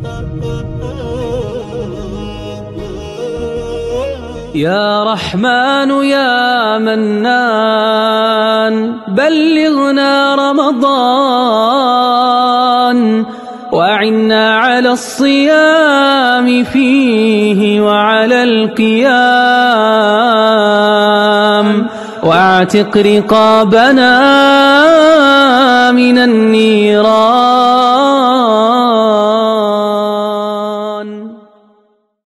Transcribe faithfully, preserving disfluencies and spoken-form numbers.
يا رحمن يا منان بلغنا رمضان وأعنا على الصيام فيه وعلى القيام واعتق رقابنا من النيران